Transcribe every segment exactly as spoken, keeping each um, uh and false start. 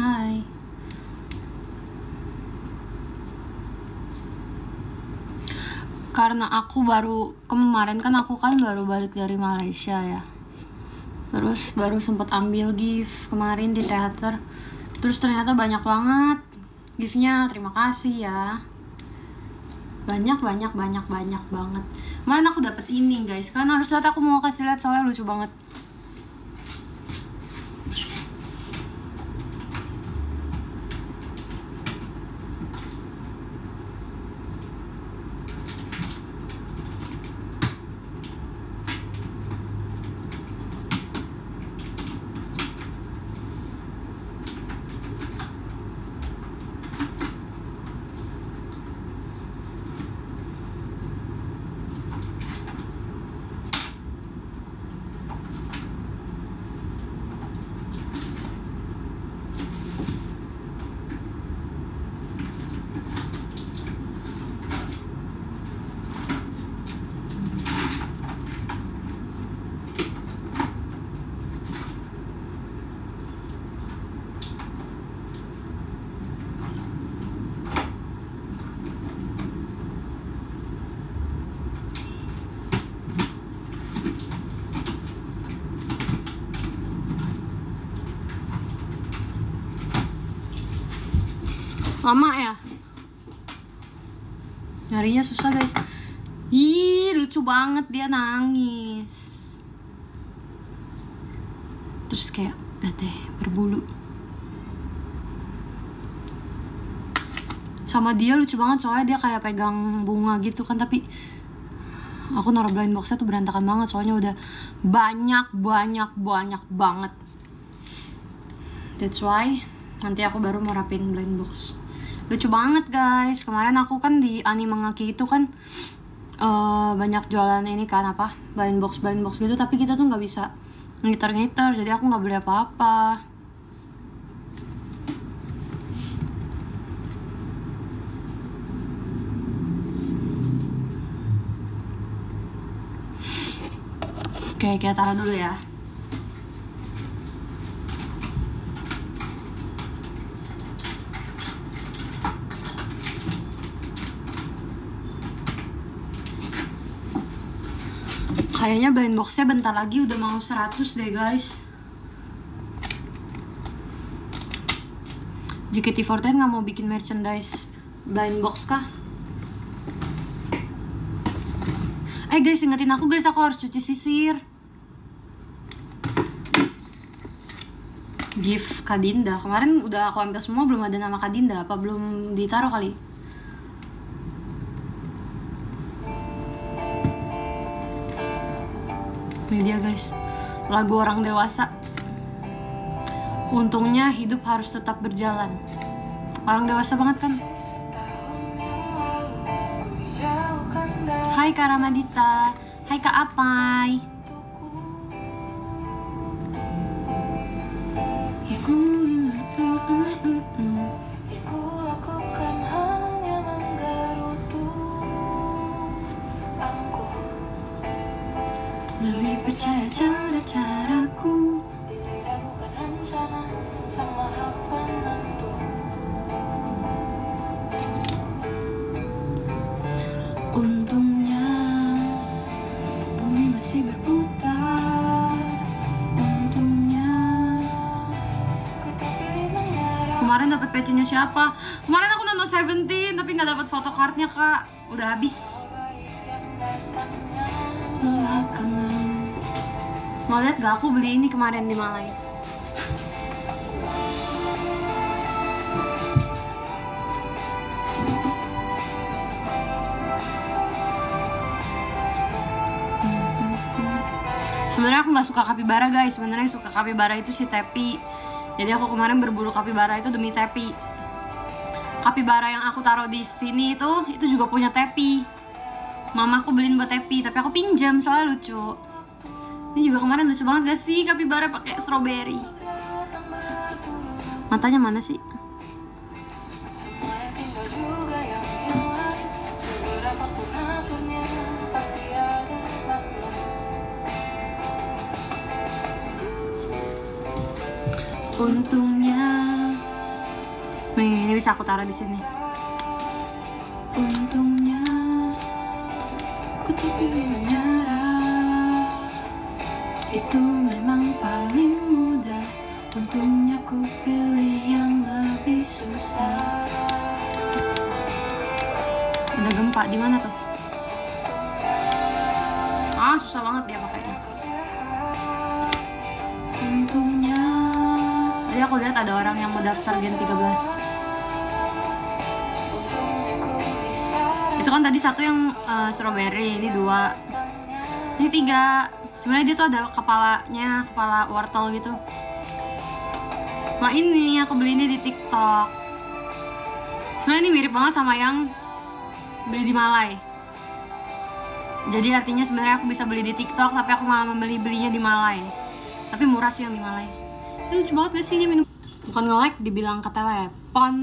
Hai. Karena aku baru kemarin kan aku kan baru balik dari Malaysia ya. Terus baru sempat ambil gift kemarin di teater. Terus ternyata banyak banget giftnya. Terima kasih ya. Banyak banyak banyak banyak banget. Kemarin aku dapat ini guys. Kan harus lihat, aku mau kasih lihat soalnya lucu banget. Lama ya? Nyarinya susah guys. Ih, lucu banget, dia nangis. Terus kayak udah teh berbulu. Sama dia lucu banget soalnya dia kayak pegang bunga gitu kan, tapi aku naruh blind boxnya tuh berantakan banget soalnya udah banyak banyak banyak banget. That's why nanti aku baru mau rapin blind box. Lucu banget guys. Kemarin aku kan di Anime Ngaki itu kan uh, banyak jualan ini kan apa blind box blind box gitu, tapi kita tuh nggak bisa ngiter-ngiter, jadi aku nggak beli apa-apa. Oke, kita taruh dulu ya. Kayaknya blind boxnya bentar lagi udah mau seratus deh guys. J K T empat puluh nggak mau bikin merchandise blind box kah? Eh guys, ingetin aku guys, aku harus cuci sisir. Gift Kadinda kemarin udah aku ambil semua, belum ada nama Kadinda. Apa belum ditaruh kali? Ini dia guys, lagu orang dewasa. Untungnya hidup harus tetap berjalan. Orang dewasa banget kan. Hai Kak Ramadita. Hai Kak Apai. Lebih percaya cara-caraku. Untungnya bumi masih berputar. Untungnya kemarin dapat pecinya siapa? Kemarin aku nonton Seventeen tapi nggak dapat photocardnya kak. Udah habis. Mau lihat gak aku beli ini kemarin di Malai? Sebenarnya aku nggak suka kapibara guys. Sebenarnya suka kapibara itu si Tepi. Jadi aku kemarin berburu kapibara itu demi Tepi. Kapibara yang aku taruh di sini itu itu juga punya Tepi. Mamaku beliin buat Tepi, tapi aku pinjam soalnya lucu. Ini juga kemarin lucu banget gak sih, kapibara pakai strawberry. Matanya mana sih? Untungnya Nih, ini bisa aku taruh di sini. Untungnya ku tak pilih menyerah, itu memang paling mudah. Untungnya ku pilih yang lebih susah. Ada gempa di mana tuh? Ah, susah banget dia pakainya. Untungnya. Tadi aku lihat ada orang yang mau daftar Gen tiga belas. Itu kan tadi satu yang uh, strawberry, ini dua. Ini tiga. Sebenarnya dia tuh ada kepalanya, kepala wortel gitu. Nah ini aku beli ini di TikTok. Sebenarnya ini mirip banget sama yang beli di Malai. Jadi artinya sebenarnya aku bisa beli di TikTok, tapi aku malah membeli belinya di Malai. Tapi murah sih yang di Malai. Ini lucu banget gak sih dia minum? Bukan nge-like, dibilang ke telepon.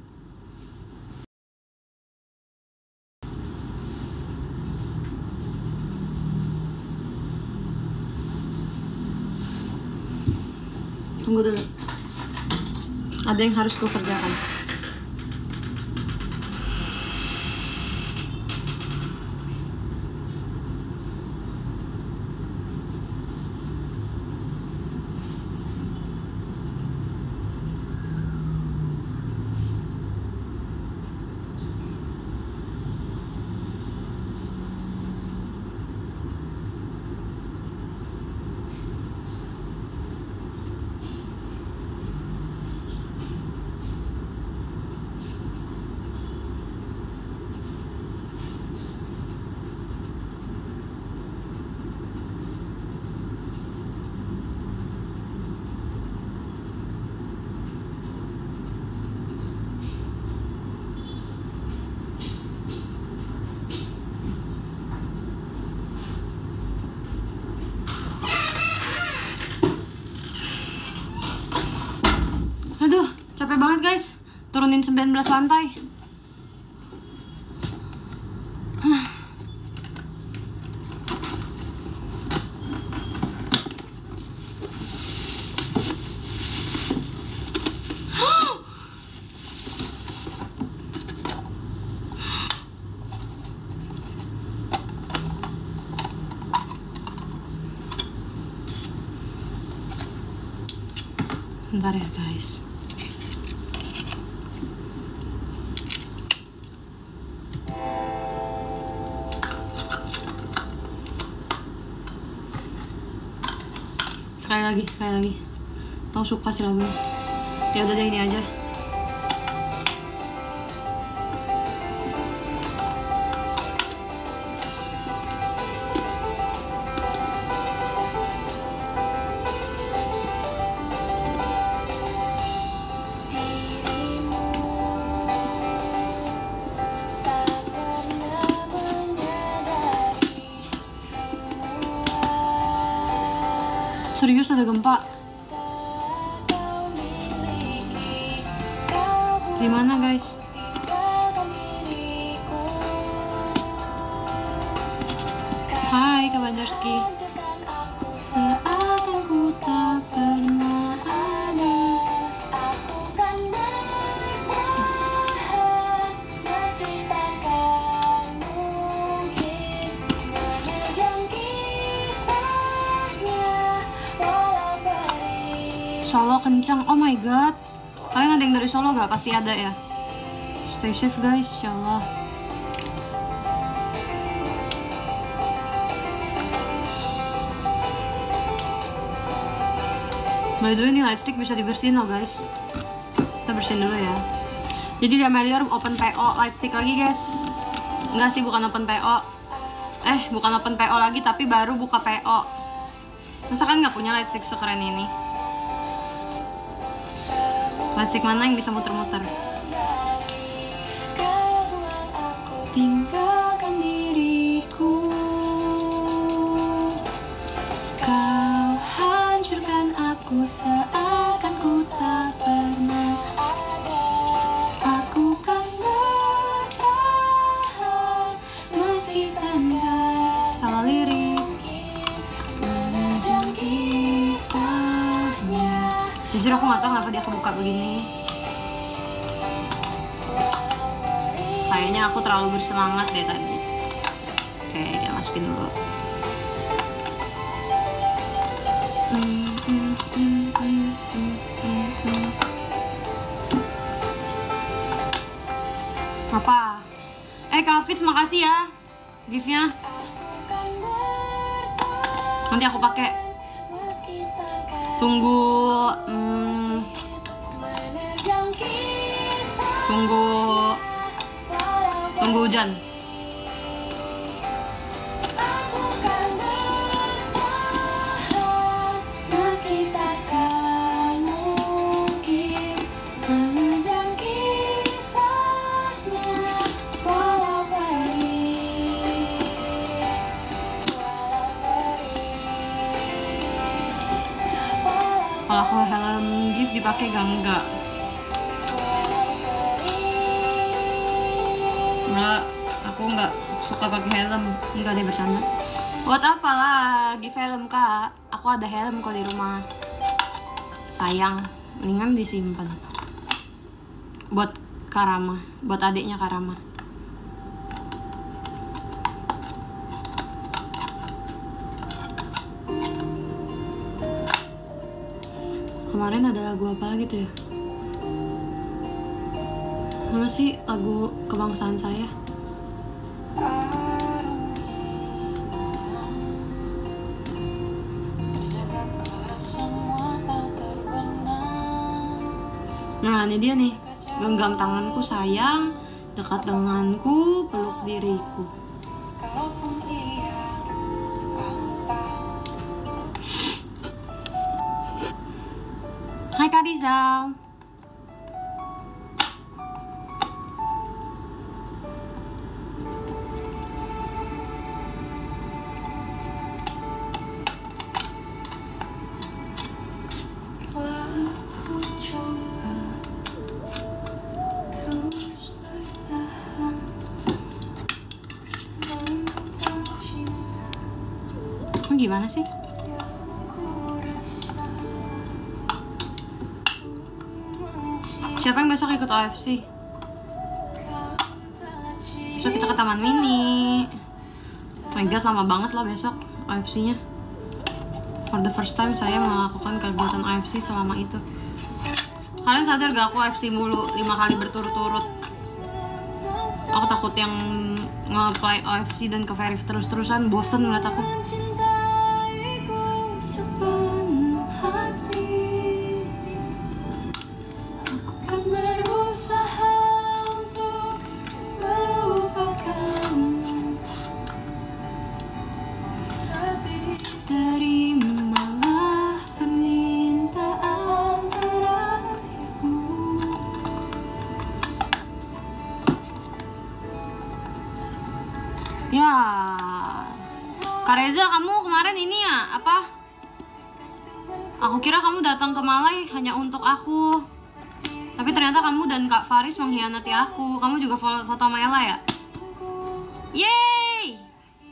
Tunggu dulu. Ada yang harus ku kerjakan. Aduh, capek banget guys. Turunin sembilan belas lantai. Bentar ya guys. Sekali lagi, sekali lagi. Aku suka sih lagunya. Ya udah deh, ini aja. Serius ada gempa? Di mana guys? Hai Kak Banjarski. Seakan ku tak pernah ada. Aku kan bertahan, meski takkan mungkin menerjang kisahnya walau perih. Solo kencang, oh my god. Kalian ada yang dari Solo gak? Pasti ada ya. Stay safe guys, insyaallah. By the way, ini lightstick bisa dibersihin loh guys. Kita bersihin dulu ya. Jadi di Amelior open P O lightstick lagi guys. Enggak sih, bukan open P O. Eh, bukan open P O lagi, tapi baru buka P O. Masa kan nggak punya lightstick sekeren ini? Lightstick mana yang bisa muter-muter? Tinggalkan diriku, kau hancurkan aku seakan ku tak pernah ada. Aku kan bertahan meski tanda salah lirik menjang kisahnya. Jujur aku nggak tahu kenapa dia kebuka begini. kayaknya aku terlalu bersemangat deh tadi. Oke, kita masukin dulu. Apa? Eh Kak Fitz, makasih ya gift-nya. Nanti aku pakai. Tunggu hmm, Tunggu Tunggu hujan. Kalau aku helm gift dipakai gak enggak? Enggak, aku nggak suka pakai helm. Enggak deh, bercanda. Buat apa lah gift helm kak? Aku ada helm kok di rumah. Sayang, mendingan disimpan. Buat Karama, buat adiknya Karama. Kemarin ada lagu apa lagi tuh ya? Mana sih lagu kebangsaan saya? Nah ini dia nih. Genggam tanganku sayang, dekat denganku, peluk diriku. Hai Kak Rizal. Gimana sih? Siapa yang besok ikut O F C? Besok kita ke Taman Mini. Oh my god, lama banget loh besok O F C-nya. For the first time saya melakukan kegiatan O F C selama itu. Kalian sadar gak aku O F C mulu lima kali berturut-turut? Aku takut yang nge-apply O F C dan ke verif terus-terusan bosen ngeliat aku. Sepenuh hati aku kan berusaha untuk melupakanmu, terimalah permintaan terakhirku. Ya Kak Reza, kamu kemarin ini ya apa? Aku kira kamu datang ke Malai hanya untuk aku. Tapi ternyata kamu dan Kak Faris mengkhianati aku. Kamu juga foto, foto sama Ella ya? Yeay!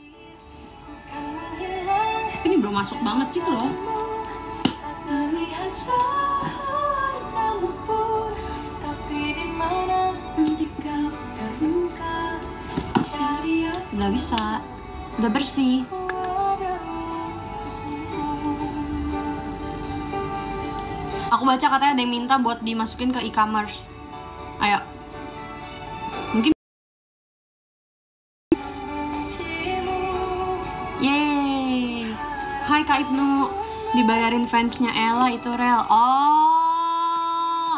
Tapi ini belum masuk banget gitu loh. Udah bisa. Udah bersih. Aku baca katanya ada yang minta buat dimasukin ke e-commerce. Ayo. Mungkin. Yeay. Hai Kak Ibnu. Dibayarin fansnya Ella itu rel. Oh.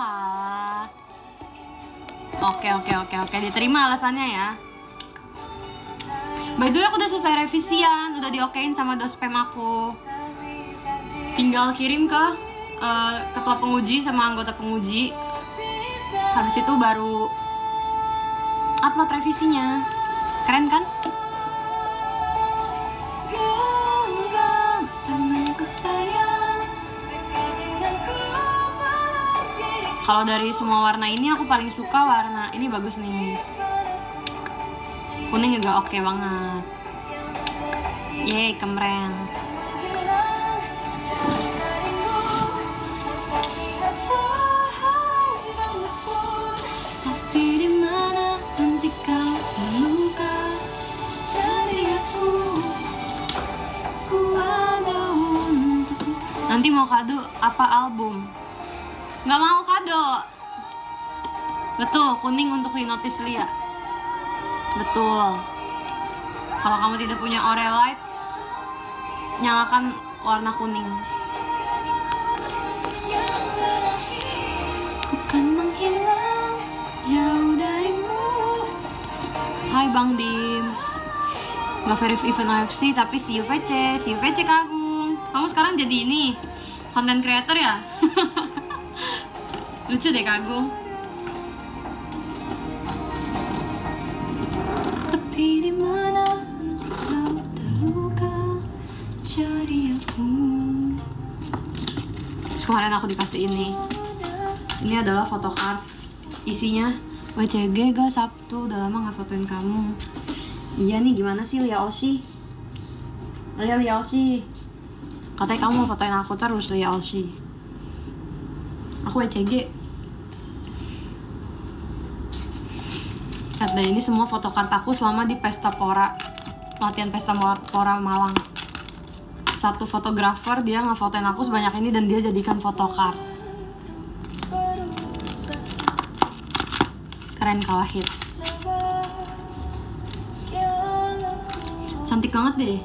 Oke oke oke oke. Diterima alasannya ya. By the way aku udah selesai revisian. Udah diokein sama dospem aku. Tinggal kirim ke Uh, ketua penguji sama anggota penguji. Habis itu baru upload revisinya. Keren kan? Kalau dari semua warna ini aku paling suka warna ini, bagus nih. Kuning juga oke banget. Yeay, keren. Tapi dimana nanti kau mau kado apa album? Nggak mau kado. Betul, kuning untuk hipnotis Lia. Betul. Kalau kamu tidak punya Aurelight, nyalakan warna kuning. Ku kan menghilang jauh darimu. Hai Bang Dims. Gak verif event O F C tapi si U V C, si U V C Kagung. Kamu sekarang jadi ini content creator ya? Lucu deh Kagung. Tapi di mana kau terluka cari aku. Kemarin aku dikasih ini. Ini adalah photocard. Isinya W C G ga Sabtu, udah lama gak fotoin kamu. Iya nih, gimana sih Lia Oshi? Lia Lia Oshi. Katanya kamu mau fotoin aku terus, Lia Oshi. Aku W C G. Lihat deh, ini semua photocard aku selama di Pesta Pora. Latihan Pesta Pora Malang. Satu fotografer, dia ngefotoin aku sebanyak ini dan dia jadikan photocard. Keren Kak Wahid. Cantik banget deh.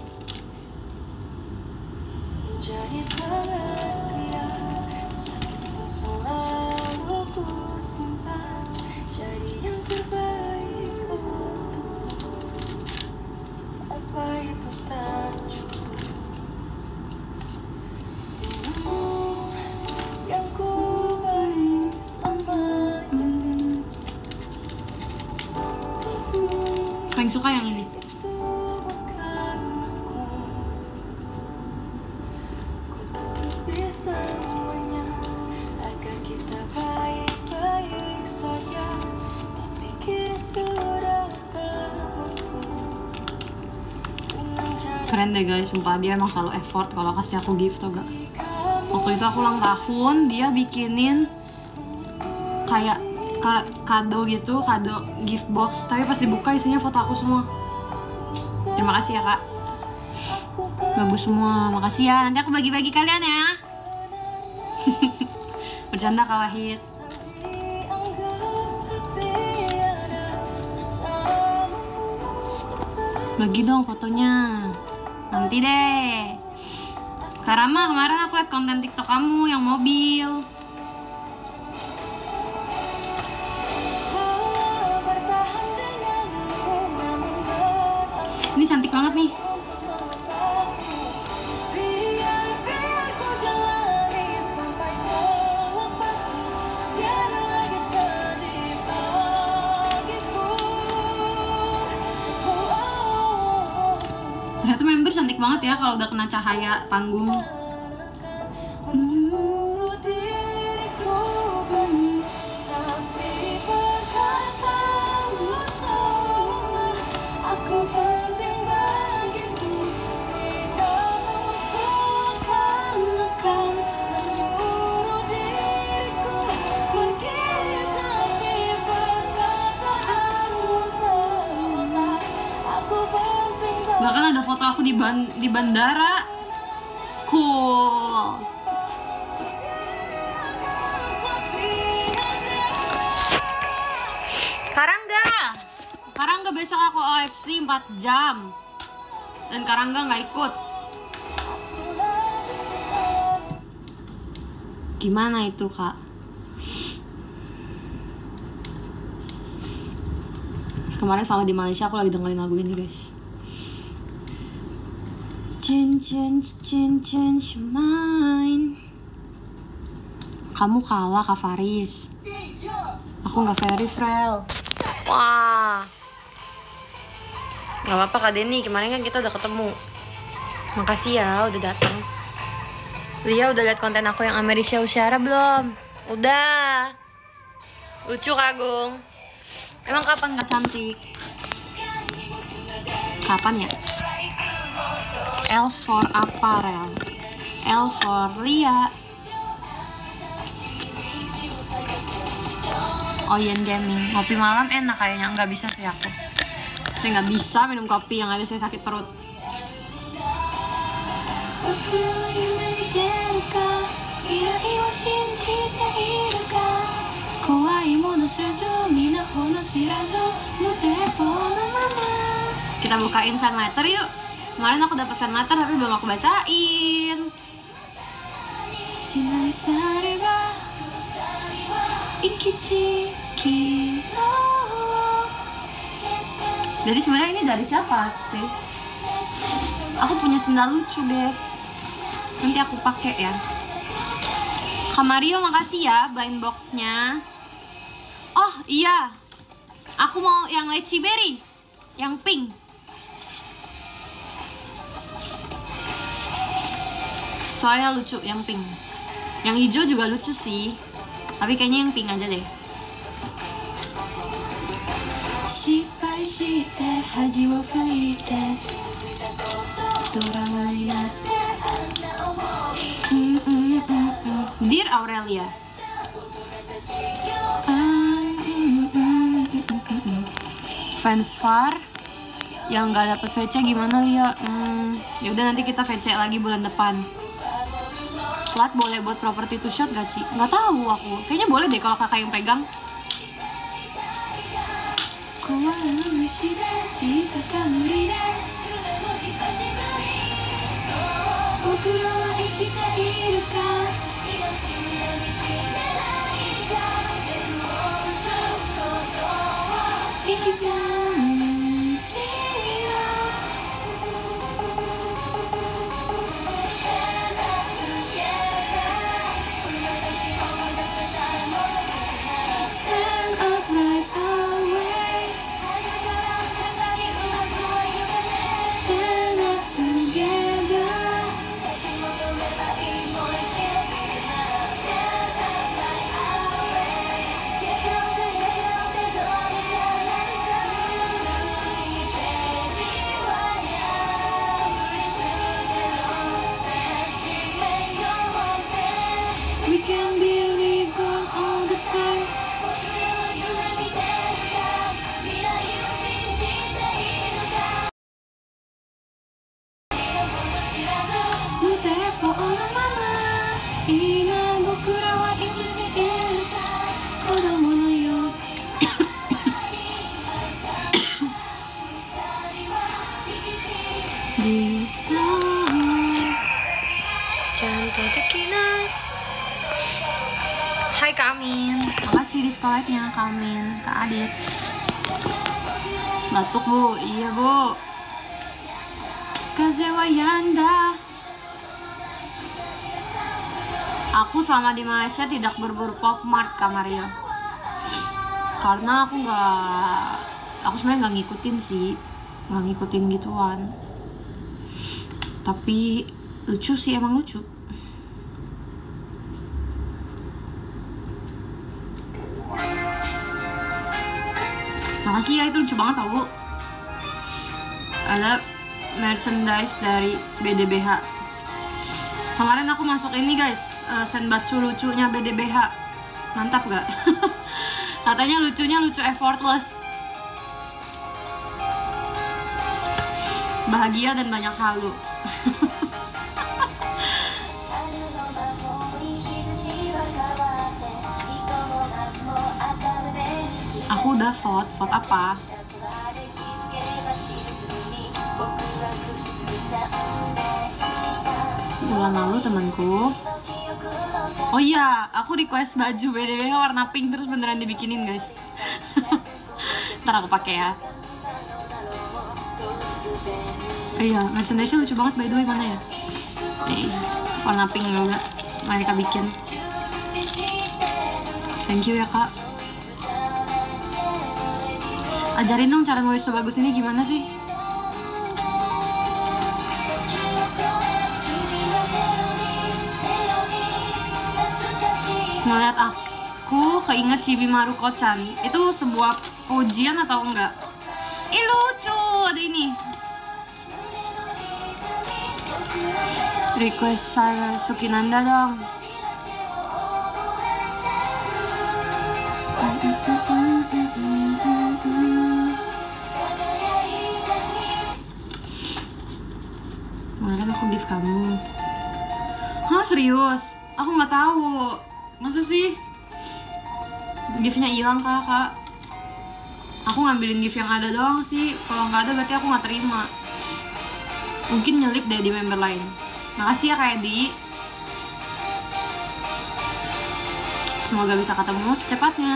Paling suka yang ini. Keren deh guys, sumpah dia emang selalu effort kalau kasih aku gift tuh gak. Waktu itu aku ulang tahun, dia bikinin kayak kado gitu, kado gift box, tapi pas dibuka isinya foto aku semua. Terima kasih ya kak, bagus semua, makasih ya. Nanti aku bagi-bagi kalian ya. Bercanda Kak Wahid. Bagi dong fotonya. Nanti deh. Karama, kemarin aku liat konten TikTok kamu yang mobil. Ini cantik banget nih. Ternyata member cantik banget ya kalau udah kena cahaya panggung. Bahkan ada foto aku di ban di bandara. Cool. Karangga. Karangga besok aku O F C empat jam. Dan Karangga nggak ikut. Gimana itu, Kak? Kemarin selama di Malaysia aku lagi dengerin lagu ini, guys. Change, change, change, change your mind. Kamu kalah Kak Faris. Aku nggak very frail. Wah. Gak apa-apa Kak Denny, kemarin kan kita udah ketemu. Makasih ya udah datang. Lia udah lihat konten aku yang Amerisha Usyara belum? Udah. Lucu Kagung. Emang kapan gak cantik? Kapan ya? L for apparel, L for Lia. Oyen Gaming, ngopi malam enak kayaknya. Nggak bisa sih aku. Saya nggak bisa minum kopi, yang ada saya sakit perut. Kita bukain fan letter yuk. Kemarin aku dapat fan letter tapi belum aku bacain. Jadi sebenarnya ini dari siapa sih? Aku punya sendal lucu guys, nanti aku pakai ya. Kak Mario makasih ya blind boxnya. Oh iya, aku mau yang lychee berry, yang pink. Soalnya lucu yang pink. Yang hijau juga lucu sih, tapi kayaknya yang pink aja deh. Dear Aurelia, fans far yang nggak dapet V C gimana Lia? Hmm, yaudah nanti kita V C lagi bulan depan. Plat boleh buat property to shot gak Ci? Nggak tahu aku. Kayaknya boleh deh kalau kakak yang pegang. Hai Kak Amin, makasih diskoletnya Kak Amin, Kak Adit. Batuk Bu, iya Bu. Kazewa Yanda. Aku selama di Malaysia tidak berburu Pokmart Kak Mario, karena aku nggak, aku sebenarnya nggak ngikutin sih, nggak ngikutin gituan. Tapi lucu sih, emang lucu. Makasih ya, itu lucu banget tau. Ada merchandise dari B D B H. Kemarin aku masuk ini guys, uh, senbatsu lucunya B D B H. Mantap gak? Katanya lucunya lucu effortless, bahagia dan banyak halu. Aku udah vote, vote apa? Bulan lalu temanku. Oh iya, aku request baju B D B H warna pink, terus beneran dibikinin guys. Ntar aku pakai ya. Iya, merchandise-nya lucu banget by the way, mana ya? Nih, warna pink juga mereka bikin. Thank you ya kak. Ajarin dong cara nulis sebagus ini gimana sih? Ngeliat aku keinget Chibi Maruko-chan. Itu sebuah pujian atau enggak? Ih lucu, ada ini. Request Sarah Sukinanda dong. Kemarin aku gift kamu. Hah serius? Aku nggak tahu. Masa sih? Giftnya hilang kak, kak. Aku ngambilin gift yang ada doang sih. Kalau nggak ada berarti aku nggak terima. Mungkin nyelip deh di member lain. Makasih ya Kak Edi. Semoga bisa ketemu secepatnya.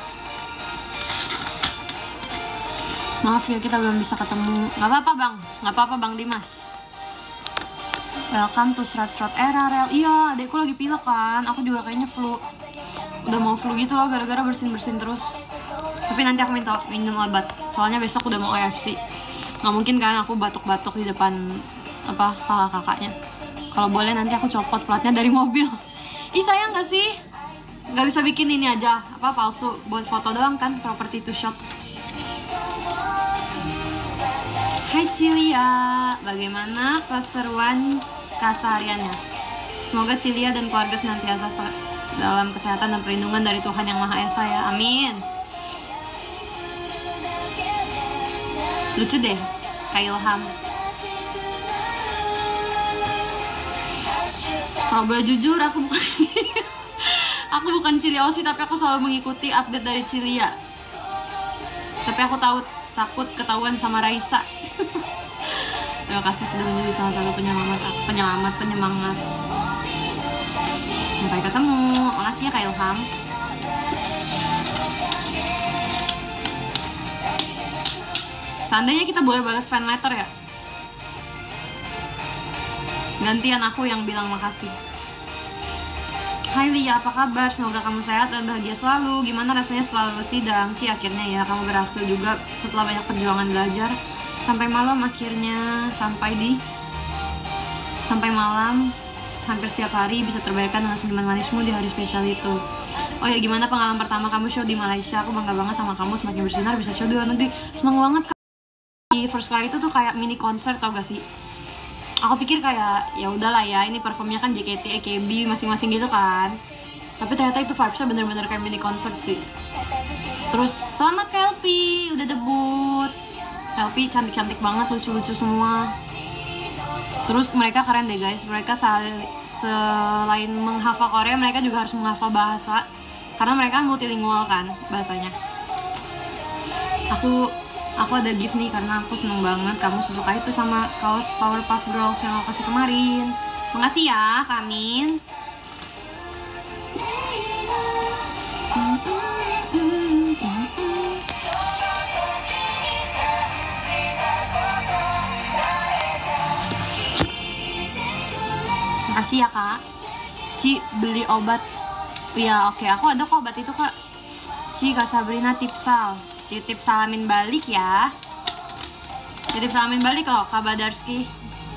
Maaf ya kita belum bisa ketemu. Gak apa-apa bang, gak apa-apa bang Dimas. Welcome to Serat-Serat Era Rel. Iya, adekku lagi pilek kan. Aku juga kayaknya flu. Udah mau flu gitu loh gara-gara bersin-bersin terus. Tapi nanti aku minta minum obat. Soalnya besok udah mau O F C. Gak mungkin kan aku batuk-batuk di depan apa kakak-kakaknya. Kalau boleh nanti aku copot platnya dari mobil. Ih sayang gak sih? Gak bisa bikin ini aja apa palsu buat foto doang kan, property to shot. Hai Cilia, bagaimana keseruan kesehariannya? Semoga Cilia dan keluarga senantiasa dalam kesehatan dan perlindungan dari Tuhan Yang Maha Esa ya, amin. Lucu deh, kayak Ilham. Kalau boleh jujur, aku bukan aku bukan Cilia Osi, tapi aku selalu mengikuti update dari Cilia. Tapi aku tahu takut ketahuan sama Raisa. Terima kasih sudah menjadi salah satu penyelamat penyelamat penyemangat. Sampai ketemu. Makasih ya Kak Ilham. Seandainya kita boleh balas fan letter ya, gantian aku yang bilang makasih. Hai Lia, apa kabar? Semoga kamu sehat dan bahagia selalu. Gimana rasanya setelah lulus sidang? Ci, akhirnya ya kamu berhasil juga setelah banyak perjuangan belajar. Sampai malam akhirnya sampai di Sampai malam hampir setiap hari bisa terbayarkan dengan senyuman manismu di hari spesial itu. Oh ya, gimana pengalaman pertama kamu show di Malaysia? Aku bangga banget sama kamu, semakin bersinar bisa show di luar negeri. Seneng banget kan? Di first kali itu tuh kayak mini konser tau gak sih? Aku pikir kayak ya udahlah ya, ini performnya kan J K T, A K B masing-masing gitu kan. Tapi ternyata itu vibesnya bener-bener kayak mini concert sih. Terus selamat K L P, udah debut. K L P cantik-cantik banget, lucu-lucu semua. Terus mereka keren deh guys, mereka selain menghafal Korea, mereka juga harus menghafal bahasa. Karena mereka multilingual kan bahasanya. Aku Aku ada gift nih karena aku seneng banget kamu suka itu sama kaos Powerpuff Girls yang aku kasih kemarin. Makasih ya, Kamin. Makasih ya kak. Ci beli obat. Ya oke, okay. Aku ada kok obat itu kak. Ci, Kak Sabrina tipsal. Titip salamin balik ya. Titip salamin balik loh Kak Badarski.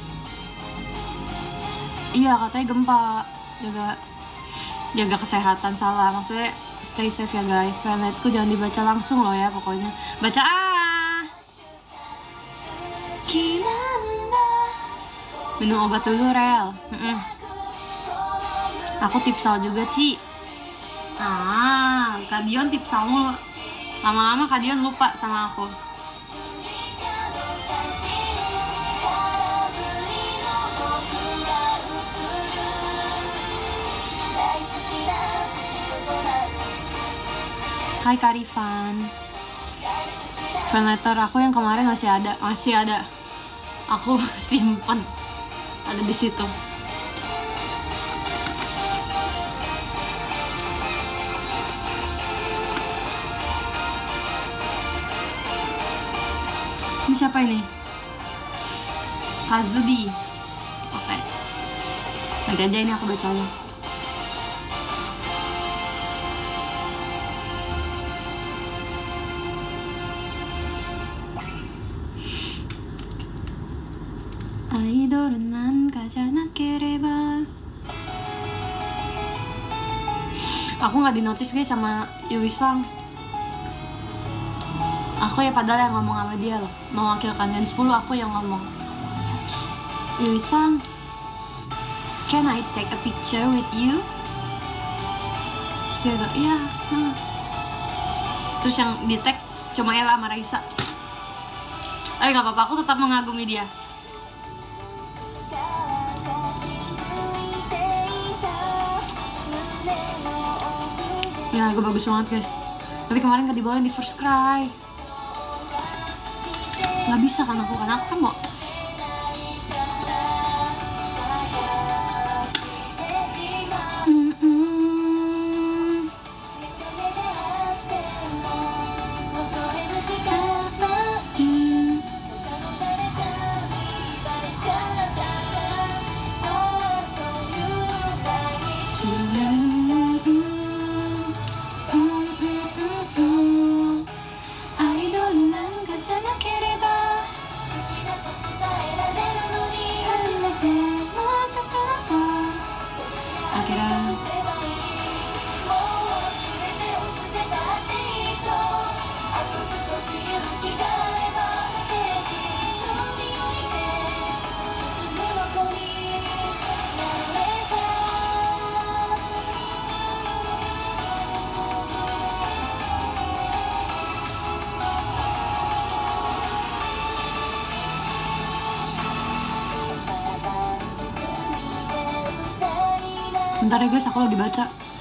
Iya katanya gempa. Jaga Jaga kesehatan, salah. Maksudnya stay safe ya guys. Websiteku jangan dibaca langsung loh ya pokoknya. Baca ah. Minum obat dulu Rel. Mm-mm. Aku tipsal juga Ci. Ah, Kak Dion tipsal mulu. Lama-lama Kak Dion lupa sama aku. Hai Kak Rifan. Fan letter aku yang kemarin masih ada, masih ada. Aku simpan. Ada di situ. Ini siapa ini? Kazudi. Oke. Nanti aja ini aku bacanya. Aidolun nan kajanakereba. Aku nggak dinotis guys sama Yuisang. Aku ya padahal yang ngomong sama dia loh, mewakilkan Gen sepuluh, aku yang ngomong. Yuisang, can I take a picture with you? Saya bilang, iya. Hmm. Terus yang di tag cuma Ella sama Raisa. Eh nggak apa-apa, aku tetap mengagumi dia. Ya, gue bagus banget guys. Tapi kemarin gak dibawain di First Cry. Gak bisa kan aku, kan aku kan mau bentar ya guys, aku lagi baca.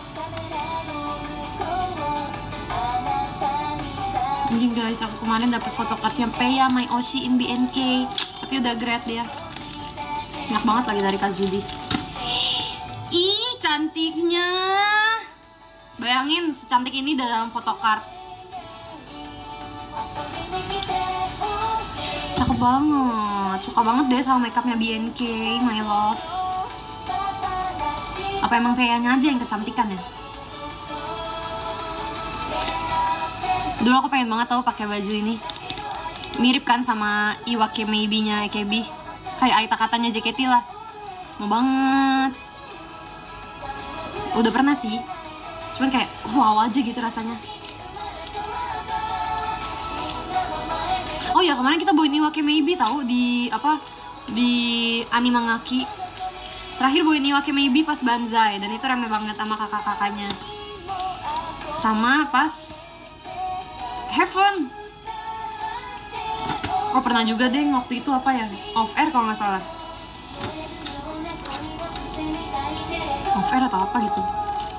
Ini guys, aku kemarin dapet photocardnya Peya My Oshi in B N K, tapi udah grade dia. Enak banget lagi dari Kazudi. Ih, cantiknya. Bayangin secantik ini dalam photocard. Cakep banget. Suka banget deh sama makeupnya B N K, my love. Apa emang Peya-nya aja yang kecantikan ya? Dulu aku pengen banget tau pakai baju ini. Mirip kan sama Iwake Maybe-nya A K B. Kayak Aita katanya J K T lah. Mau banget. Udah pernah sih. Cuman kayak wow aja gitu rasanya. Oh ya, kemarin kita bawain Iwake Maybe tahu di apa? Di Animangaki. Terakhir bawain Iwake Maybe pas Banzai, dan itu rame banget sama kakak-kakaknya. Sama pas Heaven. Oh pernah juga deh waktu itu apa ya? Off air kalau nggak salah. Off air atau apa gitu.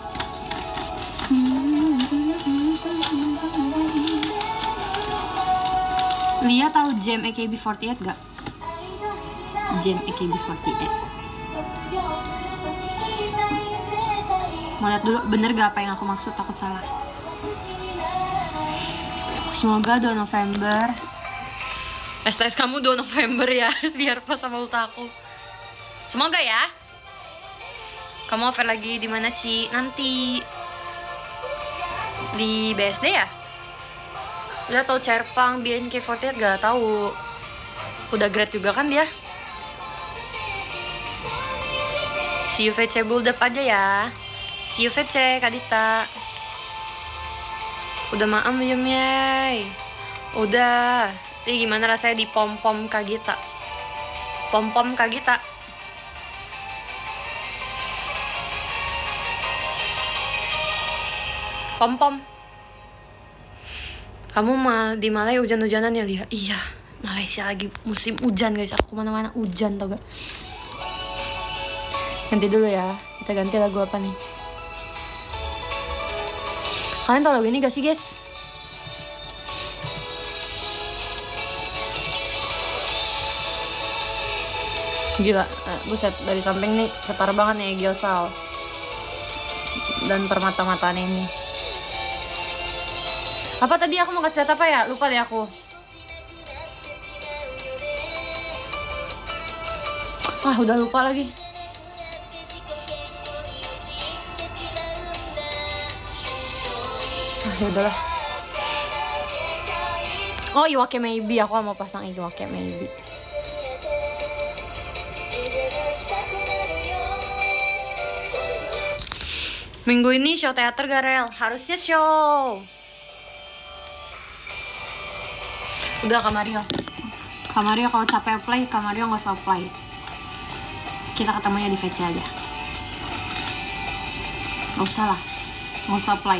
Lia tahu Jam A K B empat delapan gak? Jam A K B empat delapan. Mau lihat dulu bener gak apa yang aku maksud, takut salah. Semoga dua November. S T S kamu dua November ya, biar pas sama ulta aku. Semoga ya. Kamu offer lagi di mana Ci? Nanti di B S D ya? Udah tau Cerpang B N K empat delapan gak tahu. Udah grade juga kan dia. See you V C build up aja ya. See you V C Kak Dita. Udah maem yum yay. Udah. Jadi gimana rasanya di pom-pom Kak Gita? Pom-pom Kak Gita. Pom-pom. Kamu mah di Malaya hujan-hujanan ya Lia? Iya, Malaysia lagi musim hujan guys. Aku kemana-mana hujan tau gak? Ganti dulu ya. Kita ganti lagu apa nih? Kalian tau lagu ini gak sih guys? Gila, eh, buset, dari samping nih setar banget nih Gyosal dan permata-mataan ini. Apa tadi aku mau kasih lihat apa ya? Lupa deh aku. Ah, udah lupa lagi. Ah, ya udahlah. Oh, Iwake Maybe, aku mau pasang Iwake Maybe. Minggu ini show teater gak Rel? Harusnya show. Udah Kak Mario. Kak Mario kalau capek play, Kak Mario gak usah play. Kita ketemunya di V C aja. Gak usah lah, gak usah play.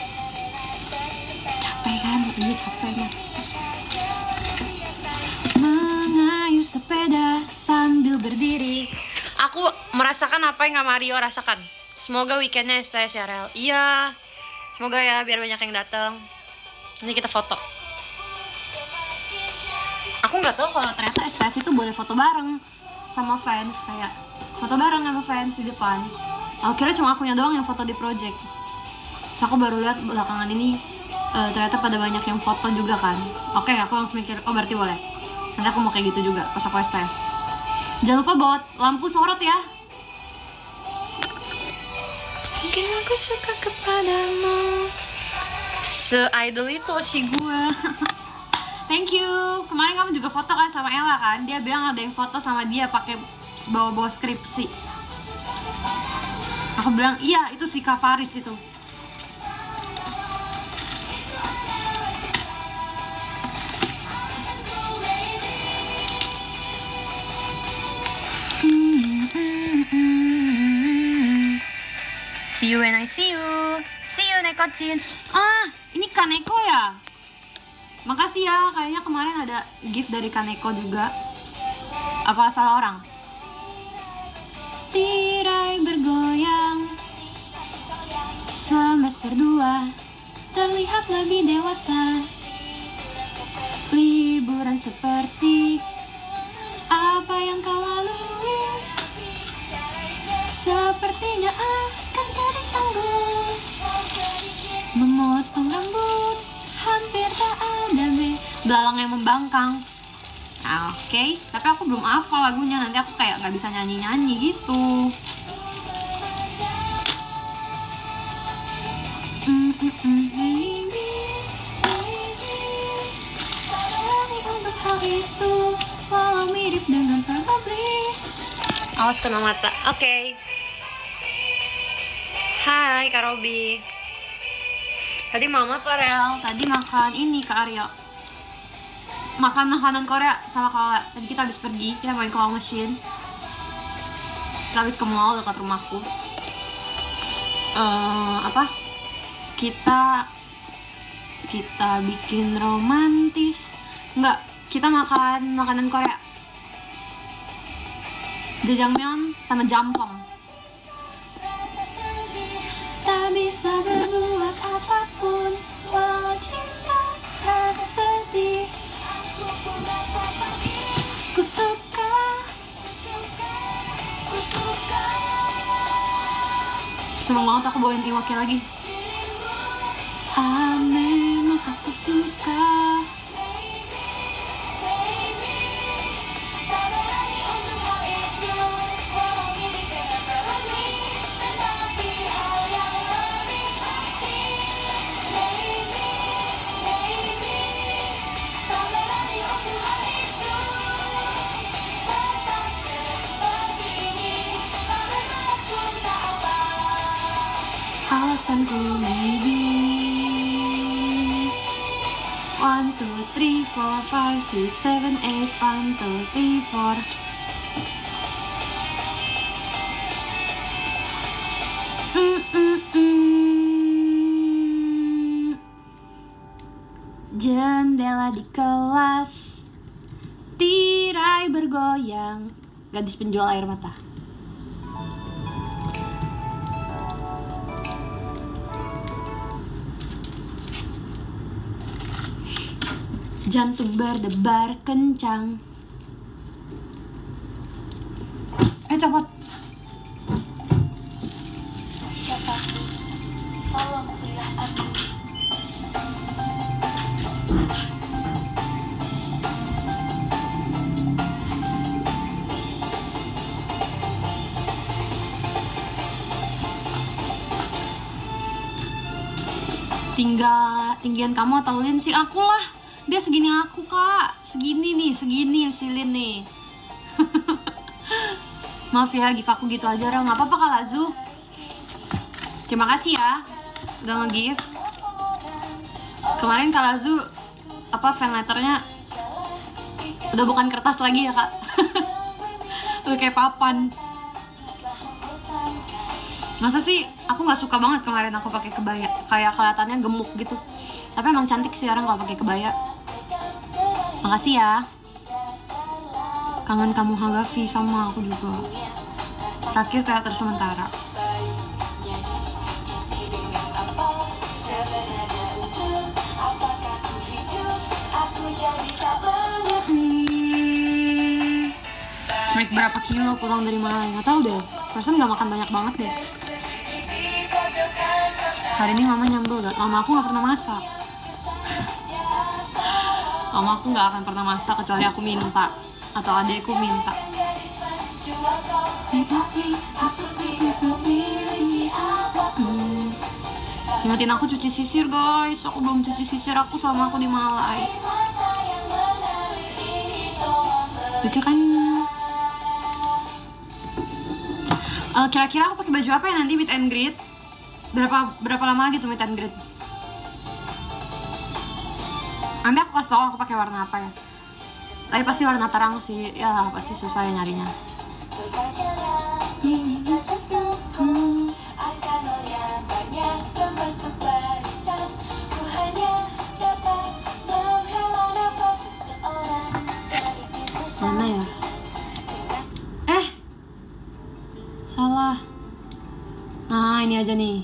Capek kan? Iya capeknya. Mengayuh sepeda sambil berdiri. Aku merasakan apa yang Kak Mario rasakan. Semoga weekendnya S T S ya Rel. Iya, Semoga ya biar banyak yang datang. Ini kita foto. Aku nggak tahu kalau ternyata S T S itu boleh foto bareng sama fans, kayak foto bareng sama fans di depan. Aku kira cuma akunya doang yang foto di project. So, aku baru lihat belakangan ini uh, ternyata pada banyak yang foto juga kan. Oke, aku langsung mikir, oh berarti boleh. Nanti aku mau kayak gitu juga pas aku S T S. Jangan lupa bawa lampu sorot ya. Mungkin aku suka kepadamu, se-idol itu si gue. Thank you. Kemarin kamu juga foto kan sama Ella kan? Dia bilang ada yang foto sama dia pakai bawa-bawa skripsi. Aku bilang iya, itu si Kak Faris itu. See you when I see you. See you Neko-chin. Ah, ini Kaneko ya? Makasih ya, kayaknya kemarin ada gift dari Kaneko juga. Apa salah orang? Tirai bergoyang, semester dua terlihat lebih dewasa. Liburan seperti apa yang kau lalui, sepertinya akan jadi canggung. Memotong rambut hampir tak ada be belalang yang membangkang. Nah, oke, okay. Tapi aku belum hafal lagunya, nanti aku kayak nggak bisa nyanyi-nyanyi gitu. Mm -mm -mm, baby, baby. Untuk hal itu, walau mirip dengan probably. Awas kena mata, oke. Okay. Hai Kak Robi. Tadi mama Farel, tadi makan ini Kak Aryo. Makan makanan Korea sama Kak. Tadi kita habis pergi, kita main claw machine. Kita habis ke mall dekat rumahku. Uh, apa? Kita kita bikin romantis. Enggak, kita makan makanan Korea. Jajangmyeon sama jampong. Tak bisa berbuat apapun, walau cinta rasa sedih. Ku suka, ku suka. Seneng banget aku bawain Iwake lagi. Ah, memang aku suka. Alasanku maybe one, two, three, four, five, six, seven, eight, one, two, three, four. Mm, mm, mm. Jendela di kelas, tirai bergoyang, gadis penjual air mata. Jantung berdebar kencang. Eh, copot. Siapa aku? Tolong berilah aku. Tinggal tinggian kamu atau Lin sih? Aku lah. Dia segini aku kak, segini nih, segini si Lin nih. Maaf ya, give aku gitu aja, Rel. Nggak apa-apa Kak Lazu. Terima kasih ya, udah nge-give. Kemarin Kak Lazu, apa fan letternya udah bukan kertas lagi ya kak. Udah kayak papan. Masa sih, aku nggak suka banget kemarin aku pakai kebaya, kayak kelihatannya gemuk gitu. Tapi emang cantik sih orang kalau pakai kebaya. Makasih ya. Kangen kamu Hagafi, sama aku juga. Terakhir teater sementara. naik berapa kilo pulang dari Malang, nggak tahu deh. Perasaan nggak makan banyak banget deh. Hari ini mama nyambel gak? Mama aku nggak pernah masak. Mama aku nggak akan pernah masak kecuali aku minta atau adekku minta. Hmm. Ingatin aku cuci sisir guys, aku belum cuci sisir aku sama aku di Malai. Lucu kan? Uh, kira-kira aku pakai baju apa ya nanti meet and greet? Berapa berapa lama lagi tuh meet and greet? Nanti aku kasih tau aku pakai warna apa ya. Tapi pasti warna terang sih, ya pasti susah ya nyarinya. Mana ya? Eh, salah. Nah, ini aja nih.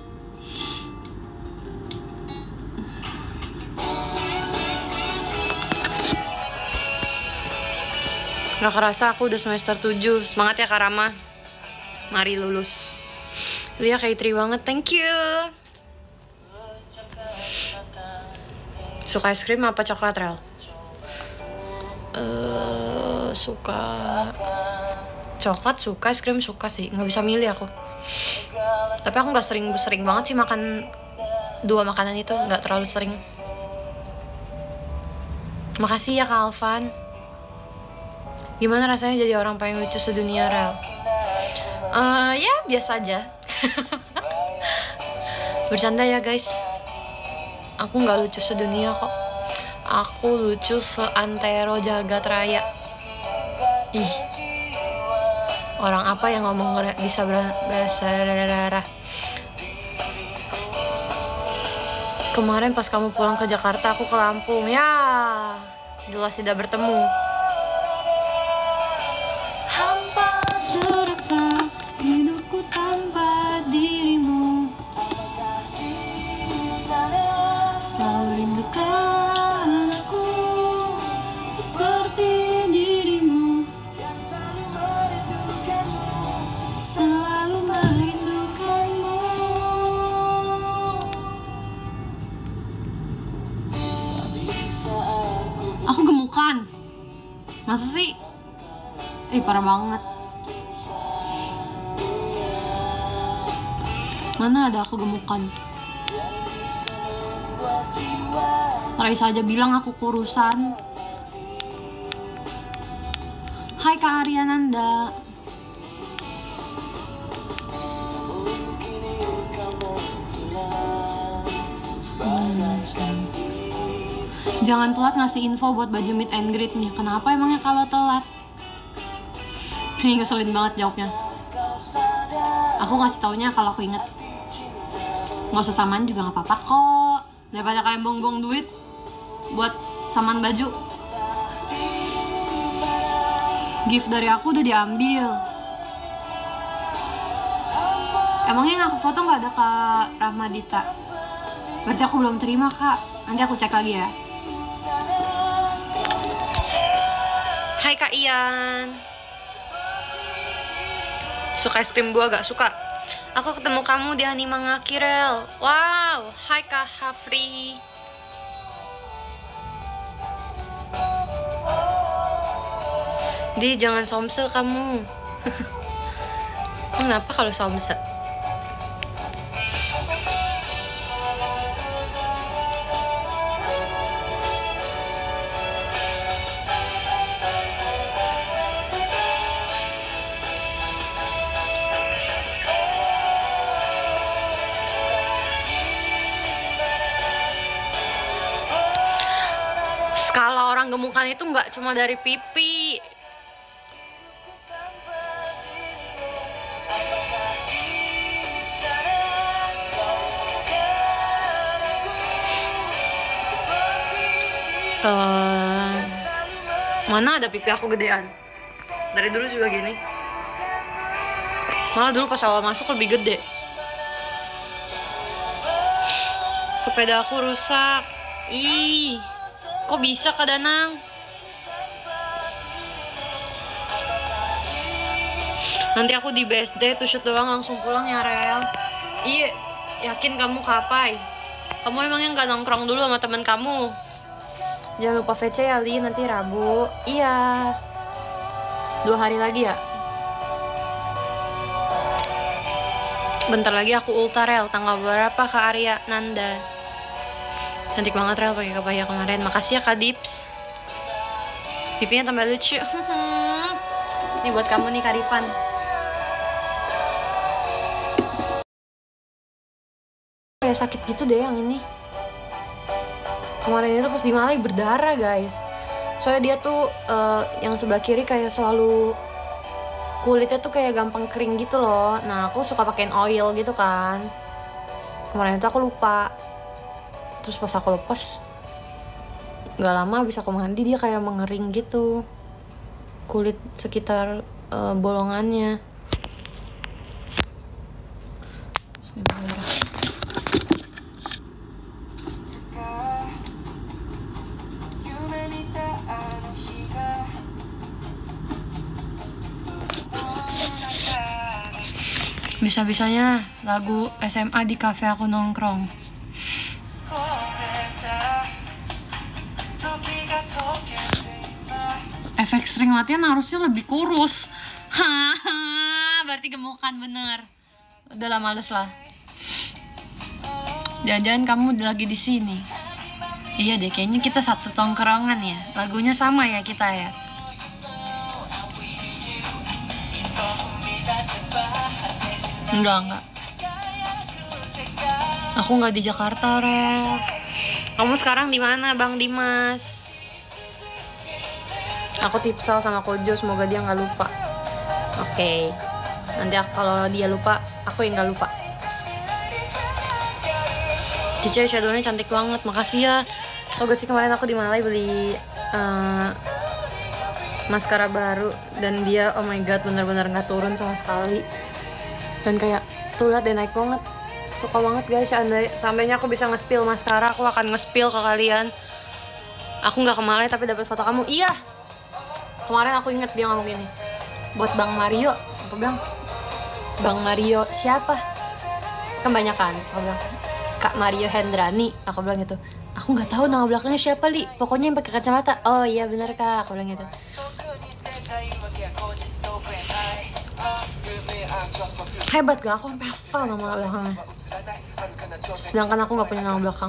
Gak kerasa aku udah semester tujuh. Semangat ya Kak Rama. Mari lulus. Lu ya kayak Tri banget, thank you. Suka es krim apa coklat, Rel? Uh, suka coklat, suka es krim suka sih. Nggak bisa milih aku. Tapi aku nggak sering-sering banget sih makan dua makanan itu, nggak terlalu sering. Makasih ya Kak Alvan. Gimana rasanya jadi orang paling lucu sedunia, Rel? Uh, ya biasa aja. Bercanda ya guys. Aku nggak lucu sedunia kok. Aku lucu seantero jagat raya. Ih, orang apa yang ngomong bisa bahasa darah. Kemarin pas kamu pulang ke Jakarta, aku ke Lampung. Ya, jelas tidak bertemu. Hidupku tanpa dirimu, selalu rindukan aku seperti dirimu, selalu merindukanmu. Aku gemukan, masa sih? Ih parah banget. Mana ada aku gemukan? Raisa aja bilang aku kurusan. Hai Kak Ariananda. Hmm, jangan telat ngasih info buat baju meet and greet nih. Kenapa emangnya kalau telat? Ini ngeselin banget jawabnya. Aku ngasih taunya kalau aku inget. Nggak usah samaan juga nggak apa-apa kok. Daripada kalian buang-buang duit buat samaan baju. Gift dari aku udah diambil. Emangnya yang aku foto nggak ada Kak Rahmadita? Berarti aku belum terima Kak. Nanti aku cek lagi ya. Hai Kak Ian. Suka es krim buah gak? Suka. Aku ketemu kamu di Hanimanga Kirel. Wow, hai Kak Hafri. Di jangan somse kamu. Kenapa kalau somse? Skala orang gemukan itu nggak cuma dari pipi. Uh, mana ada pipi aku gedean? Dari dulu juga gini. Malah dulu pas awal masuk lebih gede. Sepeda aku rusak. Ih. Kok bisa Kak Danang? Nanti aku di B S D tuh shoot doang langsung pulang ya, Rel. Iya, yakin kamu kapai? Kamu emangnya nggak nongkrong dulu sama teman kamu? Jangan lupa V C ya, Li, nanti Rabu. Iya. Dua hari lagi ya? Bentar lagi aku ulta, Rel. Tanggal berapa, Kak Arya Nanda? Cantik banget, Rel, pakai kebaya kemarin. Makasih ya, Kak Dips. Pipinya tambah lucu. Ini buat kamu nih, Kak Rifan. Kayak sakit gitu deh yang ini. Kemarin itu pas di Malai berdarah, guys. Soalnya dia tuh uh, yang sebelah kiri kayak selalu kulitnya tuh kayak gampang kering gitu loh. Nah, aku suka pakein oil gitu kan. Kemarin itu aku lupa. Terus pas aku lepas, gak lama habis aku mandi dia kayak mengering gitu. Kulit sekitar uh, bolongannya. Terus ini berdarah. Bisa-bisanya lagu S M A di kafe aku nongkrong. Efek sering latihan harusnya lebih kurus. Hahaha, berarti gemukan bener. Udahlah, males lah. Jangan-jangan kamu lagi di sini. Iya deh, kayaknya kita satu tongkrongan ya. Lagunya sama ya kita ya. Enggak, enggak. Aku nggak di Jakarta, Rel. Kamu sekarang di mana, Bang Dimas? Aku tipsal sama Kojo, semoga dia nggak lupa. Oke. Okay. Nanti aku, kalau dia lupa, aku yang nggak lupa. Cici shadownya cantik banget, makasih ya. Oh gak sih, kemarin aku di Malai beli uh, maskara baru dan dia, oh my god, bener-bener nggak turun sama sekali. Dan kayak tuh liat deh, naik banget. Suka banget guys. Seandainya, seandainya aku bisa nge-spill maskara, aku akan nge-spill ke kalian. Aku nggak ke Malai tapi dapat foto kamu. Iya. Kemarin aku inget dia ngomong gini. Buat Bang Mario, aku bilang, Bang Mario siapa? Kebanyakan, aku bilang Kak Mario Hendrani, aku bilang gitu. Aku nggak tahu nama belakangnya siapa, Li. Pokoknya yang pakai kacamata. Oh iya benar Kak, aku bilang gitu. Hebat gak? Aku sampai hafal nama belakangnya. Sedangkan aku nggak punya nama belakang.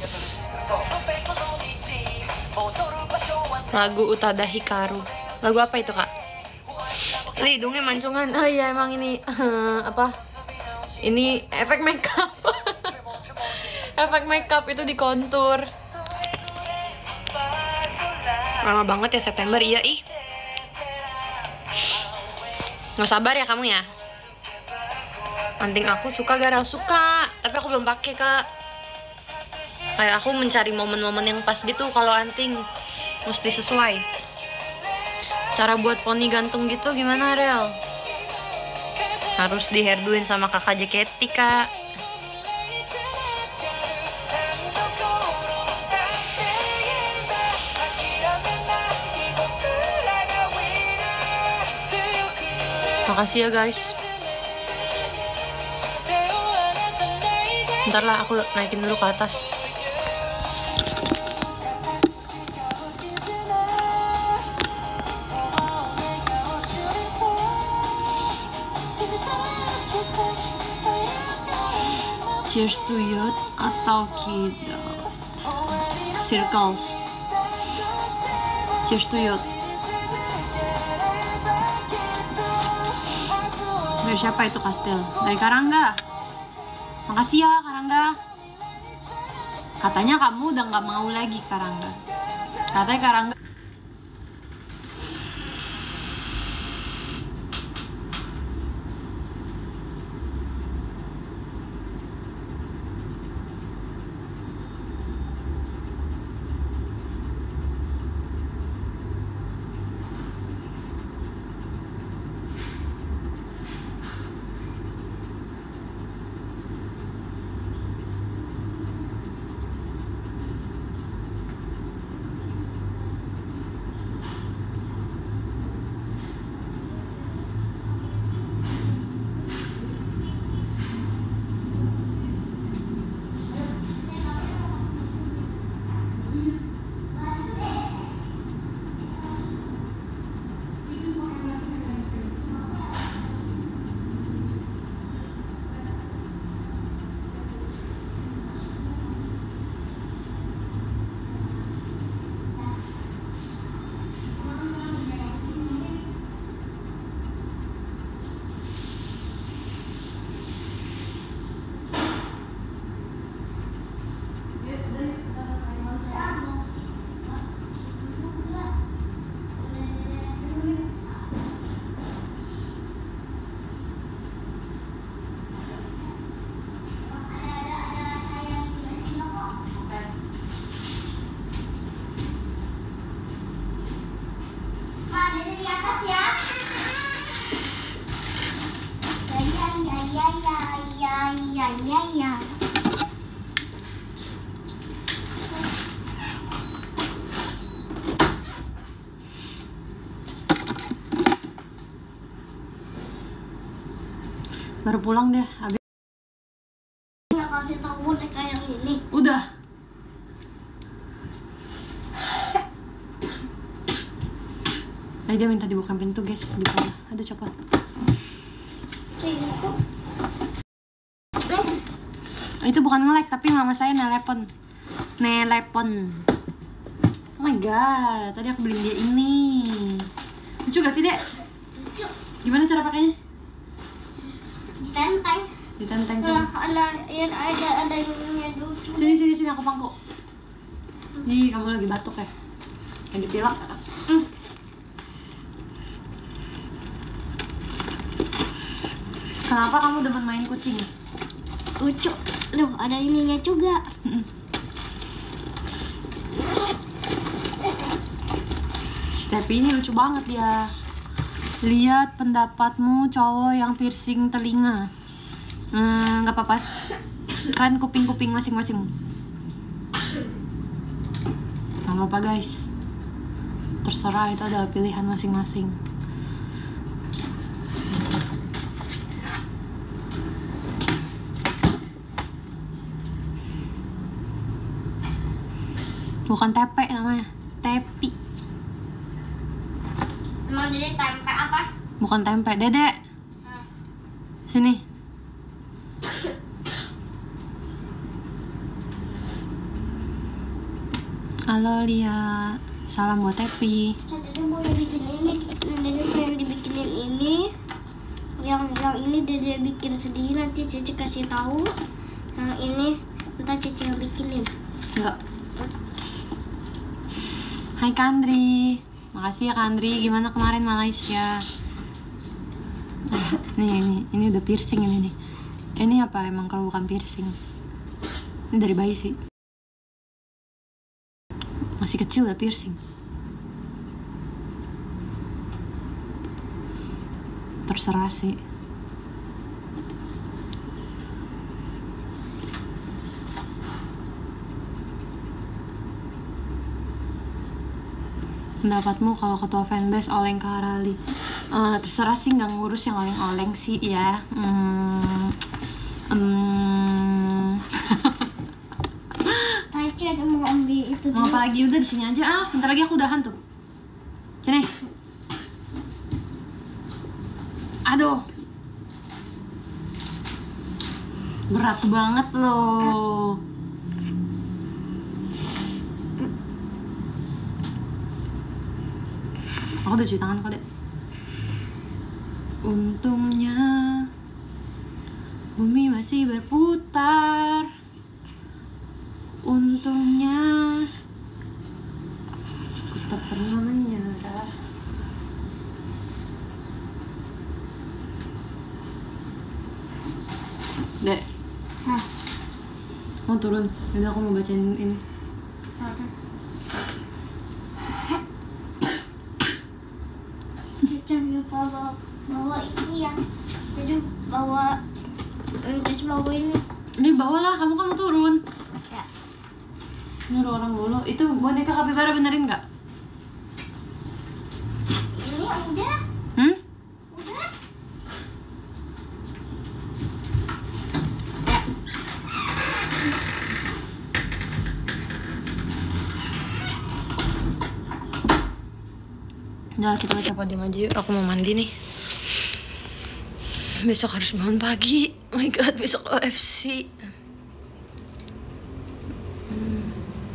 Lagu Utada Hikaru. Lagu apa itu Kak? Li, hidungnya mancungan. Oh iya emang ini uh, apa? Ini efek makeup. Efek makeup itu di kontur. Lama banget ya September, iya ih. Nggak sabar ya kamu ya. Anting aku suka gak? Suka, tapi aku belum pakai Kak. Kayak aku mencari momen-momen yang pas gitu. Kalau anting mesti sesuai. Cara buat poni gantung gitu gimana Rel? Harus di hairdoin sama kakak J K T Kak. Makasih ya guys. Ntar lah aku naikin dulu ke atas. Cheers to youth atau kidult? Circles. Cheers to youth. Dari siapa itu Kastil? Dari Karangga. Makasih ya Karangga. Katanya kamu udah nggak mau lagi Karangga. Katanya Karangga. Ya ya ya. Baru pulang deh, habis. Nggak kasih tahu boneka yang ini. Udah. Ayo dia minta dibuka pintu guys, dibuka. Aduh cepat. Itu. Oh, itu bukan nge-like tapi mama saya nelepon. Nelepon. Oh my god, tadi aku beliin dia ini. Lucu gak sih, Dek? Lucu. Gimana cara pakainya? Tenteng. Ditenteng Nah, coba. ada yang ada ada yang lucu. Sini sini sini aku pangku. Nih, kamu lagi batuk ya? Lagi pilek. Hmm. Kenapa kamu demen main kucing? Lucu. Loh, ada ininya juga. Mm-mm. Tapi ini lucu banget ya. Lihat pendapatmu cowok yang piercing telinga. Hmm, nggak apa-apa. Kan kuping-kuping masing-masing. Nggak apa-apa guys. Terserah, itu adalah pilihan masing-masing. Bukan tepe namanya, tepi. Emang jadi tempe apa? Bukan tempe, Dedek. Nah. Sini. Halo Lia, salam buat Tepi. Dede boleh bikin ini. Dede pengen dibikinin ini. Yang yang ini Dede bikin sendiri, nanti Cici kasih tahu. Yang ini entah Cici yang bikinin. Enggak. Hai Kandri, makasih ya Kandri. Gimana kemarin Malaysia? Ah, nih ini, ini udah piercing ini nih. Ini apa emang kalau bukan piercing? Ini dari bayi sih. Masih kecil udah piercing. Terserah sih. Pendapatmu kalau ketua fanbase Oleng Karali? Uh, terserah sih, nggak ngurus yang oleng-oleng sih ya. Hmm, um. Cici ada mau ambil itu Mau dulu. apa lagi? Udah di sini aja ah. Bentar lagi aku udahan tuh. Sini. Aduh. Berat banget loh. Aku udah cuci tangan kok, Dek. Untungnya bumi masih berputar. Untungnya aku tak pernah menyerah. Dek, Hah. mau turun? Udah aku mau bacain ini. Cici bawa bawa ini ya. Cici bawa Cici bawa ini. Ini bawalah, kamu kan mau turun. Ya. Nyuruh orang dulu. Itu boneka kapibara benerin nggak? Ini udah. Hmm? Udah. Udah, kita baca podium aja yuk. Aku mau mandi nih. Besok harus bangun pagi. Oh my god, besok O F C. Hmm.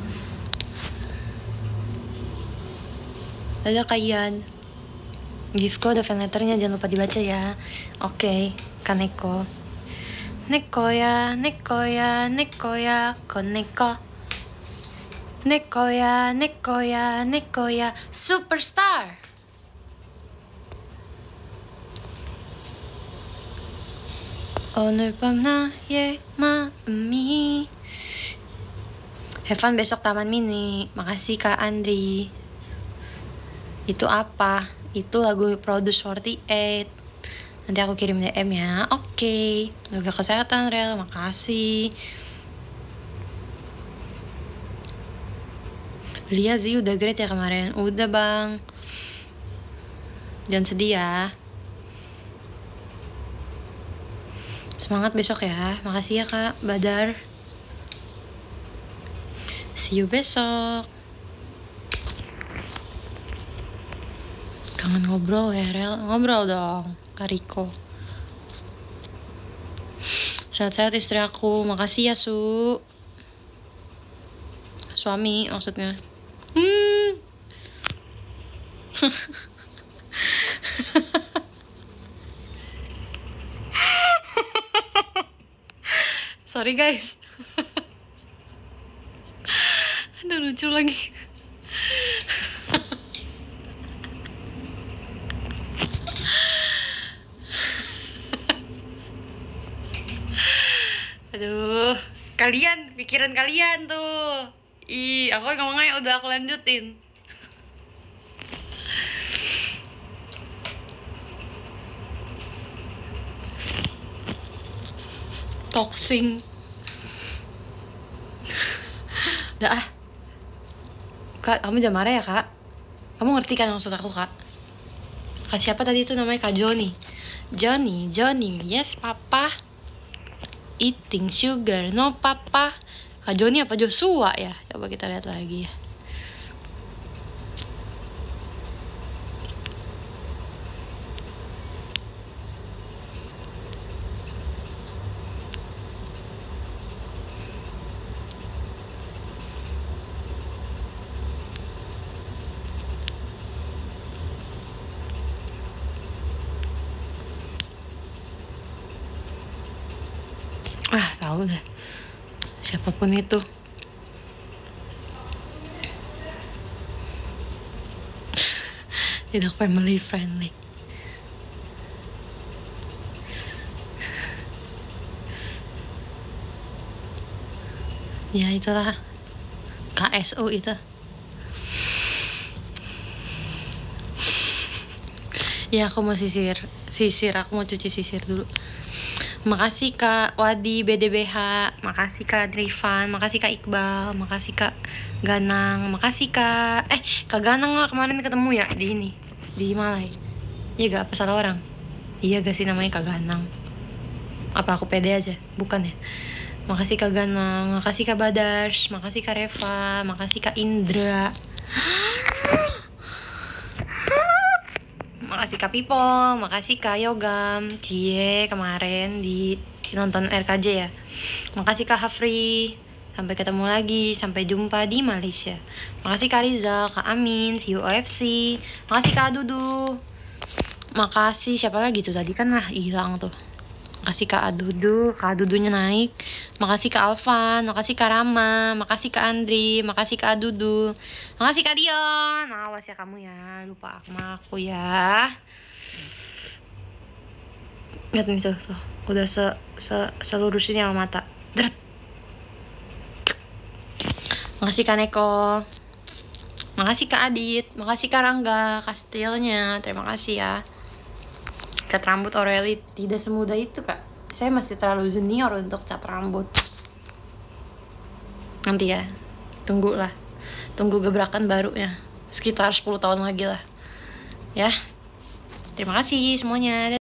Ada kalian. Giftku ada fan letternya, jangan lupa dibaca ya. Oke, okay. Kaneko. Neko ya, neko ya, neko ya, koneko. Neko ya, neko ya, neko ya, superstar. 오늘 밤 나의 마음이. Have fun besok Taman Mini. Makasih Kak Andri. Itu apa? Itu lagu Produce forty-eight. Nanti aku kirim D M ya. Oke. Jaga kesehatan, Rel. Makasih. Lihat sih udah great ya kemarin. Udah bang. Jangan sedih ya. Semangat besok ya. Makasih ya Kak Badar. See you besok. Kangen ngobrol ya Rel. Ngobrol dong Kak Riko. Sehat-sehat istri aku. Makasih ya Su. Suami maksudnya. Hmm. Sorry guys. Aduh lucu lagi. Aduh, kalian, pikiran kalian tuh. Ih, aku ngomongnya udah aku lanjutin. Toxing. Udah ah. Kak, kamu jangan marah ya kak. Kamu ngerti kan maksud aku kak? Kak siapa tadi itu namanya Kak Joni. Johnny, Johnny, yes papa. Eating sugar, no papa. Kak Joni apa Joshua ya? Coba kita lihat lagi ya. Ah, tahu deh. Siapapun itu. Tidak family friendly. Ya itulah K S O itu. Ya aku mau sisir, sisir aku mau cuci sisir dulu. Makasih Kak Wadi B D B H, makasih Kak Drivan, makasih Kak Iqbal, makasih Kak Ganang, makasih Kak eh Kak Ganang lah kemarin ketemu ya di ini di Malai. Iya gak apa salah orang? Iya gak sih namanya Kak Ganang? Apa aku pede aja? Bukan ya? Makasih Kak Ganang, makasih Kak Badars, makasih Kak Reva, makasih Kak Indra. Makasih Kak People, makasih Kak Yogam, Cie kemarin di nonton R K J ya. Makasih Kak Hafri, sampai ketemu lagi, sampai jumpa di Malaysia. Makasih Kak Rizal, Kak Amin, C U F C. Makasih Kak Dudu. Makasih siapa lagi tuh tadi kan lah hilang tuh. Makasih Kak Adudu, Kak Adudunya naik. Makasih Kak Alvan, makasih Kak Rama, makasih Kak Andri, makasih Kak Adudu, makasih Kak Dion. Awas ya kamu ya, lupa sama aku ya. Lihat nih tuh, tuh. Udah se, se seluruh sini sama mata. Deret. Makasih Kak Neko, makasih Kak Adit, makasih Kak Rangga, kastilnya, terima kasih ya. Cat rambut Aureli tidak semudah itu kak. Saya masih terlalu junior untuk cat rambut. Nanti ya, tunggu lah, tunggu gebrakan barunya sekitar sepuluh tahun lagi lah. Ya, terima kasih semuanya.